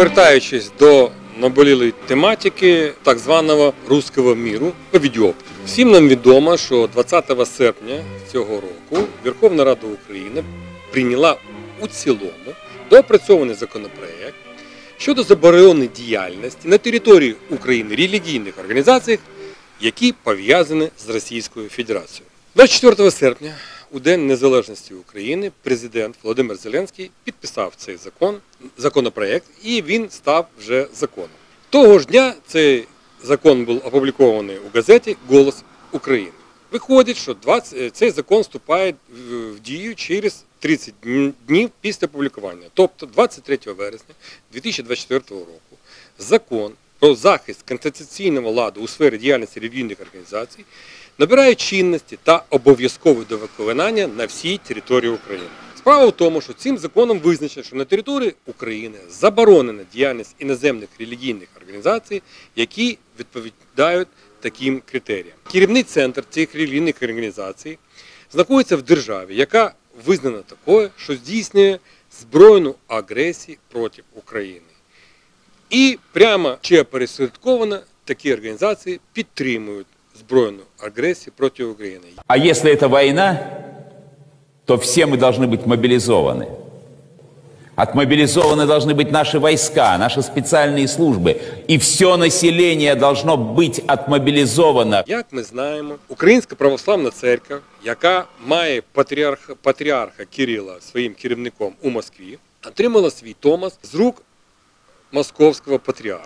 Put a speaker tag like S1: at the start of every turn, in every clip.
S1: Повертаючись до наболілої тематики так званого «руського міру» по відьобці. Всім нам відомо, що 20 серпня цього року Верховна Рада України прийняла у цілому доопрацьований законопроект щодо заборони діяльності на території України релігійних організацій, які пов'язані з Російською Федерацією. 24 серпня, у День Незалежності України, президент Володимир Зеленський підписав цей законопроект, і він став вже законом. Того ж дня цей закон був опублікований у газеті «Голос України». Виходить, що цей закон вступає в дію через 30 днів після публікування. Тобто 23 вересня 2024 року закон про захист конституційного ладу у сфері діяльності релігійних організацій набирає чинності та обов'язкове до виконання на всій території України. Справа в тому, що цим законом визначено, що на території України заборонена діяльність іноземних релігійних організацій, які відповідають таким критеріям. Керівний центр цих релігійних організацій знаходиться в державі, яка визнана такою, що здійснює збройну агресію проти України. І прямо чи опосередковано такі організації підтримують збройну агрессию против Украины.
S2: А если это война, то все мы должны быть мобилизованы. Отмобилизованы должны быть наши войска, наши специальные службы. И все население должно быть отмобилизовано.
S1: Як ми знаємо, Українська Православна Церква, яка має патріарха Кирила своїм керівником у Москві, отримала свій Томос з рук московського патріарха.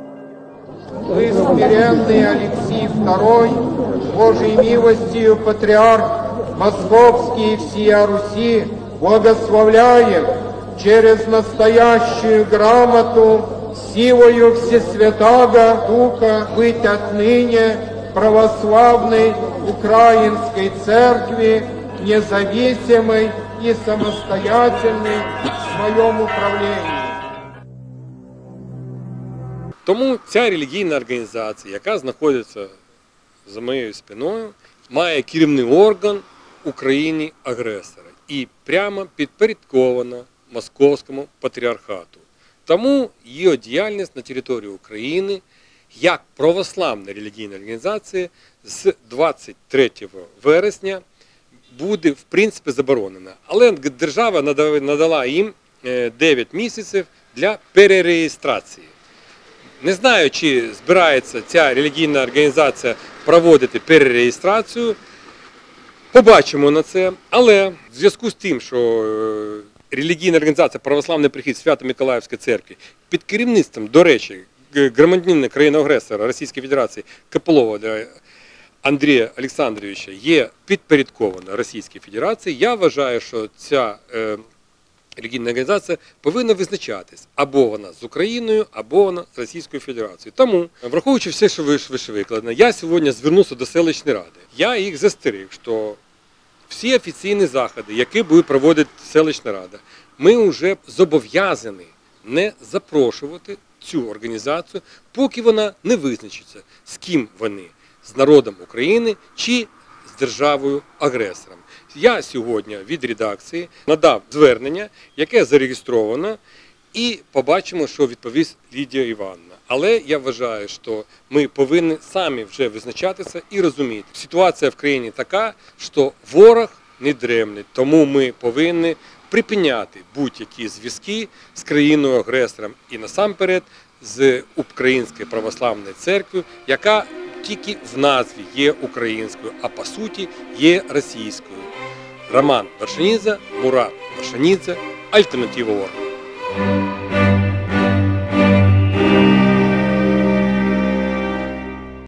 S3: Смиренный Алексей II, Божьей милостью патриарх Московский и всея Руси, благословляем через настоящую грамоту силою Всесвятаго Духа быть отныне православной Украинской Церкви, независимой и самостоятельной в своем управлении.
S1: Тому ця релігійна організація, яка знаходиться за моєю спиною, має керівний орган Україні-агресора і прямо підпорядкована Московському патріархату. Тому її діяльність на території України як православна релігійна організація з 23 вересня буде в принципі заборонена. Але держава надала їм 9 місяців для перереєстрації. Не знаю, чи збирається ця релігійна організація проводити перереєстрацію, побачимо на це, але в зв'язку з тим, що релігійна організація «Православний прихід Свято-Миколаївської церкви» під керівництвом, до речі, громадянина країни-агресора Російської Федерації Копилова Андрія Олександровича є підпорядкована Російській Федерації, я вважаю, що ця релігійна організація повинна визначатись, або вона з Україною, або вона з Російською Федерацією. Тому, враховуючи все, що вище викладено, я сьогодні звернувся до селищної ради. Я їх застеріг, що всі офіційні заходи, які буде проводити селищна рада, ми вже зобов'язані не запрошувати цю організацію, поки вона не визначиться, з ким вони, з народом України чи з державою-агресором. Я сьогодні від редакції надав звернення, яке зареєстровано, і побачимо, що відповість Лідія Іванівна. Але я вважаю, що ми повинні самі вже визначатися і розуміти. Ситуація в країні така, що ворог не дремле, тому ми повинні припиняти будь-які зв'язки з країною-агресором і насамперед з Українською Православною Церквою, яка тільки в назві є українською, а по суті є російською. Роман Вершинідзе, Мурат Вершинідзе, Альтернатива.орг.